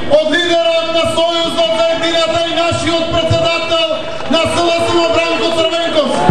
од лидерот на Сојузот за едината и нашиот председател на СЛСМ Бранко Црвенковски.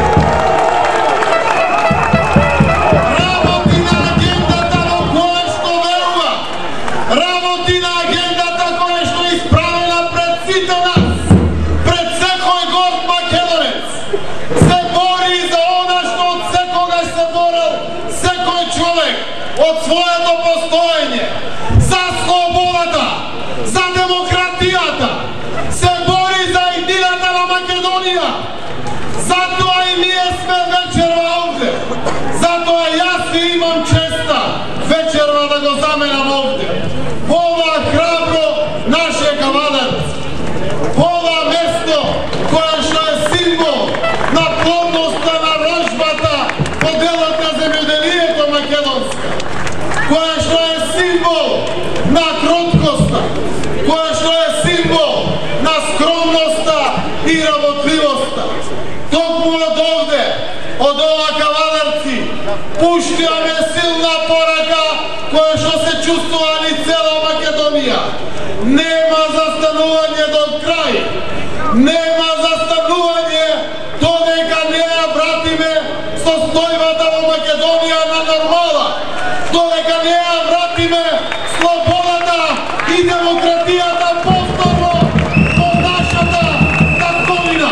Работи на агендата во која што верува. Работи на агендата која што е исправена пред сите нас, пред секој горд македонец. Се бори за она што од секогаш се борел секој човек од своето постоење. За слободата, за демократијата, се бори за едината на Македонија. Затоа и ние сме вечерва овде. Затоа јас ви имам честа вечерва да го заменам овде. Ова храбро наше кавадарец. Ова место кое што е символ на плодноста на рожбата по делот на земјоделието македонско. Кое што е символ на кроткоста, кое што е символ на скромноста и работливоста. Токму од овде, од ова кавадарци, пуштиаме силна порака која што се чувствува ни цела Македонија. Нема застанување до крај. Нема застанување додека не ја вратиме состојбата во Македонија на нормала. Додека не ја вратиме слободата и демократијата повторно во нашата татковина.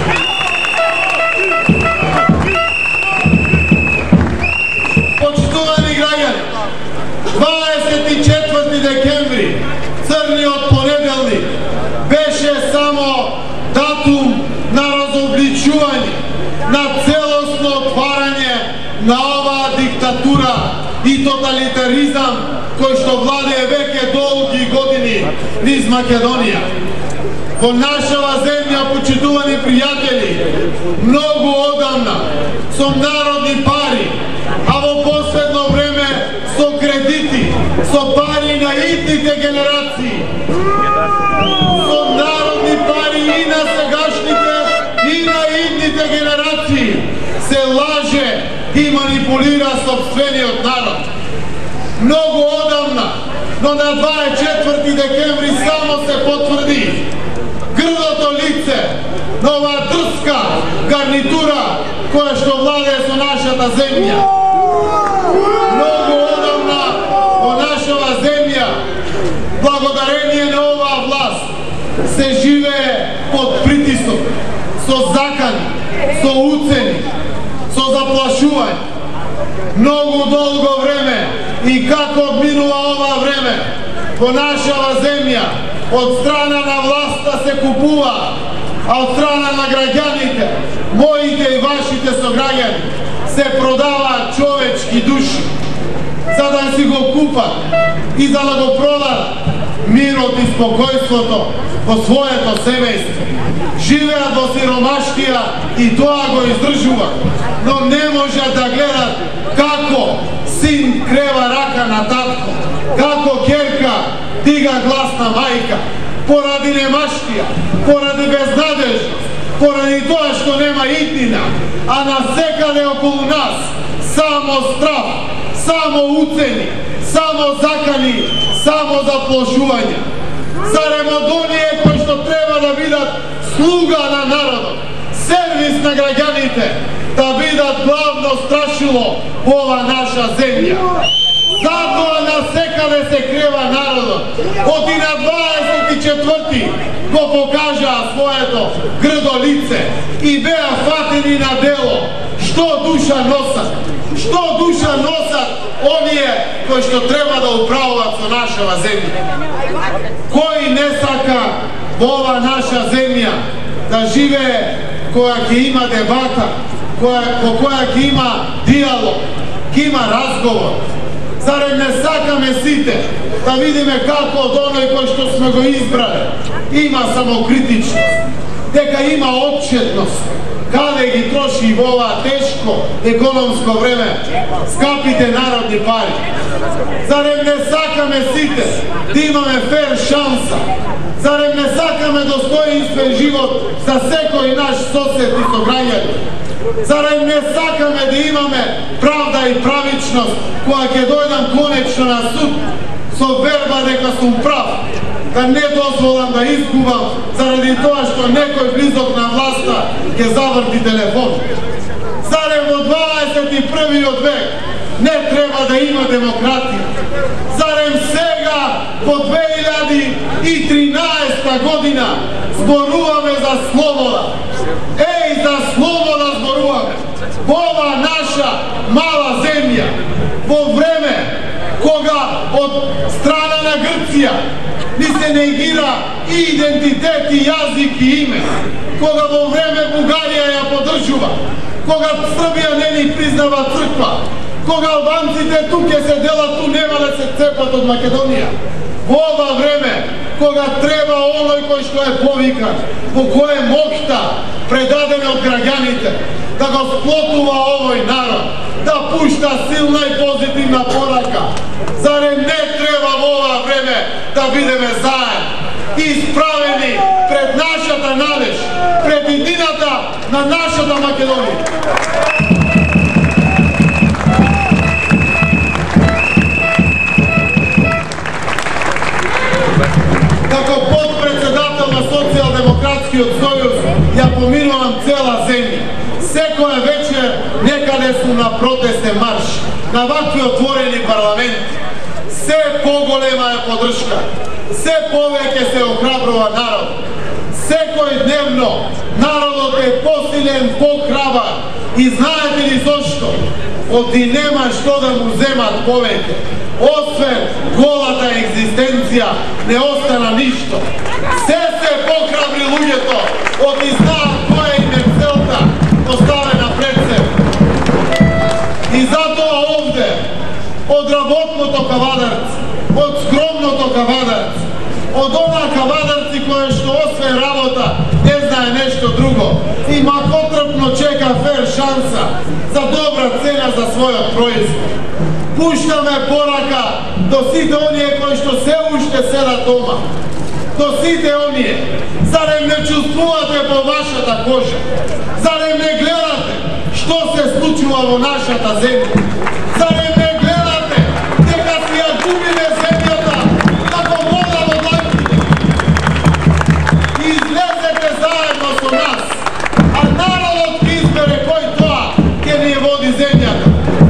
Почитувани граѓани, 24 декември, црниот понеделник, беше само датум на разобличување, на целосно отварање на оваа диктатура и тоталитаризам кој што владее веќе долги години низ Македонија. Во нашава земја, почитувани пријатели, многу одамна, со народни пари, а во последно време со кредити, со пари на идните генерации, со народни пари и на сегашните и на идните генерации, се лаже и манипулира собствениот народ. Многу одамна, но на 24 декември само се потврди грдото лице на оваа дрска гарнитура која што владее со нашата земја. Многу одамна во нашава земја, благодарение на оваа власт, се живее под притисок, со закани, со уцени, со заплашување. Многу долго време и како одминува ова време во нашава земја од страна на власта се купува, а од страна на граѓаните, моите и вашите сограѓани, се продаваат човечки души за да си го купат и за да го продадат мирот и спокојството во своето семејство. Живеат во сиромаштија и тоа го издржуваат, но не можат да гледат како син крева рака на татко, како ќерка дига глас на мајка, поради немаштија, поради безнадежност, поради тоа што нема иднина, а насекаде околу нас само страв, само уцени, само закани, само заплашувања. Зарем од оние кои што треба да бидат слуга на народот, сервис на граѓаните, да бидат главно страшило во ова наша земја. Затоа насекаде се крева народот. Од и на 24 го покажаа своето грдо лице и беа фатени на дело. Што душа носат? Што душа носат оние кои што треба да управуваат со нашава земја? Кој не сака во ова наша земја да живее која ќе има дебата, во која ќе има диалог, ќе има разговор? Зарем не сакаме сите да видиме како од оној кој што сме го избрале има самокритичност, дека има отчетност, каде ги троши во ова тешко економско време скапите народни пари? Зарем не сакаме сите да имаме фер шанса? Зарем не сакаме достоинствен живот за секој наш сосед и сограѓани? Зарем не сакаме да имаме правда и правичност која ќе дојдам конечно на суд со верба дека сум прав, да не дозволам да изгубам заради тоа што некој близок на власта ќе заврти телефон. Зарем во 21. век не треба да има демократија? Зарем сега во 2013 година зборуваме за слобода? Еј, за слобода зборуваме во ова наша мала земја, во време кога од страна на Грција ни се негира и идентитет, и јазик, и име, кога во време Бугарија ја поддржува, кога Србија не ни признава црква, кога албанците туке се делат, ту нема да се цепат од Македонија. Во ова време, кога треба оној кој што е повикан, во кое мокта предадеме од граѓаните, да го сплотува овој народ, да пушта силна и позитивна порака. Зарем не треба во ова време да бидеме заедно, исправени пред нашата надеж, пред идината на нашата Македонија? Како подпредседател на Социјалдемократскиот сојуз ја поминувам цела земја. Секоја вечер некаде сум на протестен марш, на вакви отворени парламенти. Се поголема е поддршка, се повеќе се охрабрува народ. Секој дневно народот е посилен, похрабар. И знаете ли зошто? Оти нема што да му земат повеќе. Освен голата екзистенција не остана ништо. Се похрабри луѓето, оти знаат која им е целта поставена пред себе. И затоа овде, од работното кавадарци, од скромното кавадарци, од онаа кавадарци која што освен работа не знае нешто друго и макотрпно чека фер шанса за добра цена за својот производ. Пуштаме порака до сите оние кои што се уште седат дома, до сите оние. Зарем не чувствувате по вашата кожа? Зарем не гледате што се случува во нашата земја? Зарем не гледате дека си ја губиме земјата како вода во дланките? Излезете заедно со нас, а народот ќе избере кој тоа ќе ни води земјата.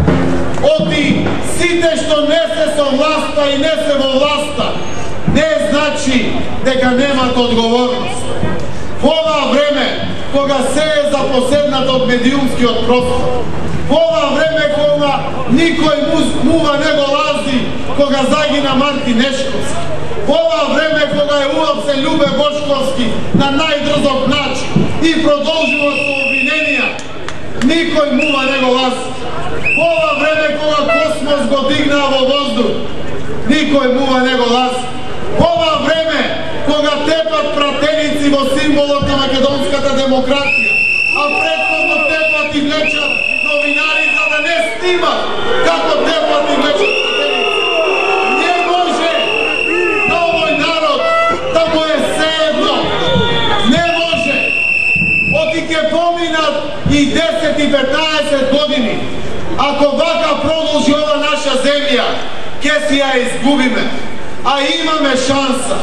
Оти сите што не се со власта и не се во власта, не значи дека немат одговорност. Во ова време, кога се е запоседнат од медиумскиот простор, во ова време кога никој мува не го лази, кога загина Марти Нешковски, во ова време кога е уапсен Љубе Бошковски на најдрзок начин и продолжува со обвиненија, никој мува не го лази. Во ова време кога Космос го дигнаа во воздух, никој мува не го лази. Во ова време кога тепат пратеници во символот на македонската демократија, а претходно тепат и влечат новинари за да не снимат како тепат и влечат пратеници. Не може на овој народ да му е сеедно. Не може. Оти ќе поминат и 10 и 15 години. Ако вака продолжи ова наша земја, ќе си ја изгубиме. А имаме шанса.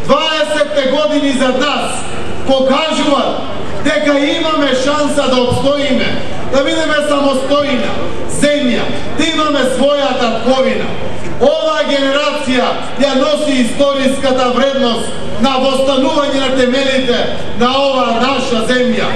20 години за нас покажуваат дека имаме шанса да обстоиме, да бидеме самостојна земја, да имаме своја татковина. Оваа генерација ја носи историската вредност на востанување на темелите на оваа наша земја.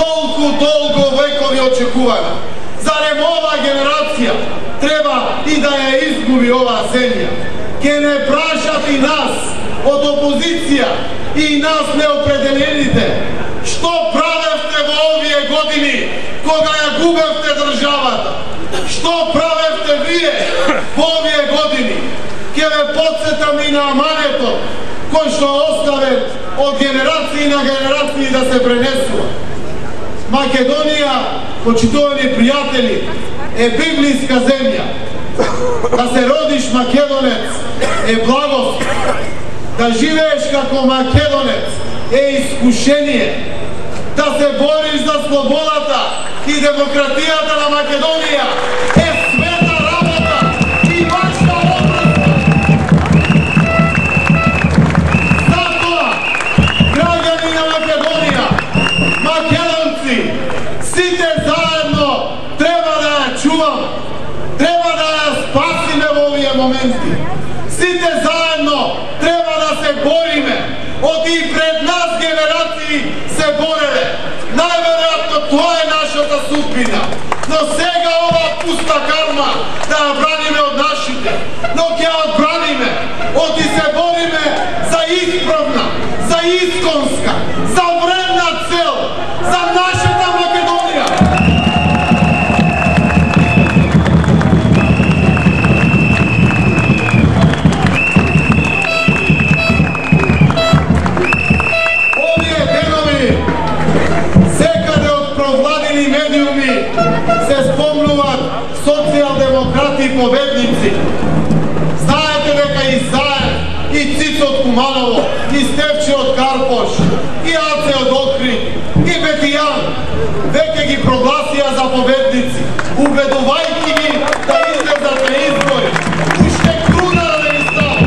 Толку векови очекувана. Зарем оваа генерација треба и да ја изгуби оваа земја? Ке не прашат и нас од опозиција и нас неопределените што правевте во овие години кога ја губевте државата? Што правевте вие во овие години? Ке ве потсетам и на аманетот кој што оставе од генерации на генерации да се пренесува. Македонија, почитувани пријатели, е библиска земја. Да се родиш македонец е благослов. Да живееш како македонец е искушение. Да се бориш за слободата и демократијата на Македонија е света работа и ваша обврска. исправна, за исконска, за вредна цел, за нашата Македонија. Овие денови секаде од провладени медиуми се спомнуваат социјалдемократи и победници. Знаете дека и Заев, и Цицо од Куманово, и Стефче од Карпош, и Аце од Охрид, и Бетијан веќе ги прогласија за победници, убедувајќи ги да излезат на избори. Уште круна да не ги става.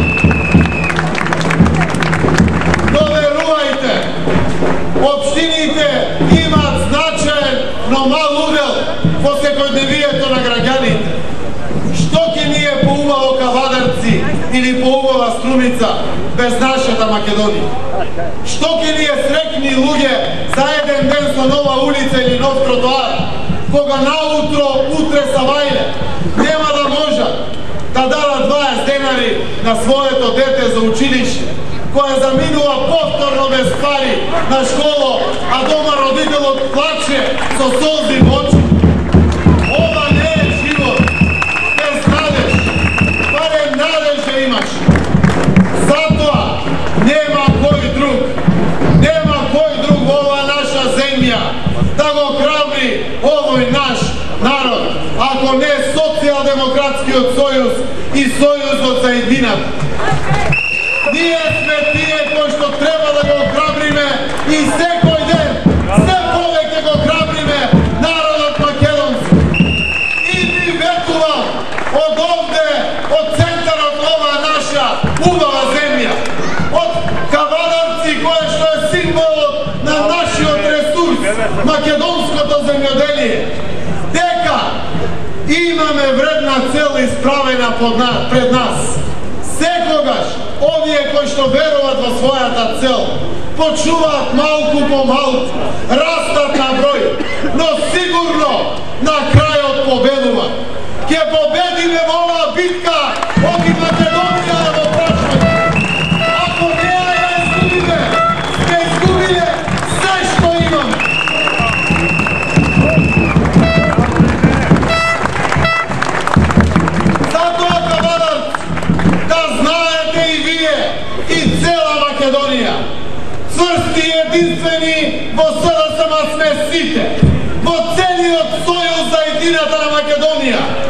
Но верувајте, општините имаат значаен, но мал удел во секојдневието на граѓаните. Што ќе ни е поубаво Кавадарци или поубава Струмица без нашата Македонија? Што ќе ни е среќни луѓе за еден ден со нова улица или нов тротоар, кога наутро, утре Савајле нема да можат да дадат 20 денари на своето дете за училиште, која заминува повторно без пари на школа, а дома родителот плаче со солзи во очи? Ова не е живот. Без надеж. Барем надеж да имаш. Затоа нема кој друг. Нема кој друг во ова наша земја да го храбри овој наш народ, ако не Социјалдемократскиот сојуз и Сојузот за едината. Ние сме тие кои што треба да го храбриме и секој ден, се повеќе го храбриме народот македонски. И ви ветувам од овде, од центарот ова наша убава земја, од Кавадарци кој што е символот на нашиот ресурс, македонското земјоделие, дека имаме вредна цел исправена пред нас. Секогаш овие кои што веруваат во својата цел почуваат малку по малку, растат на број, но сигурно на крајот победува. Ќе победиме во оваа битка, оти Македонија да го прашаме. Ако не ја изгубиме, сме изгубиле се што имаме. Затоа Кавадарци, да знаете и вие, и цела Македонија, цврсти и единствени во СДСМ сме сите, во целиот сојуз за едината на Македонија.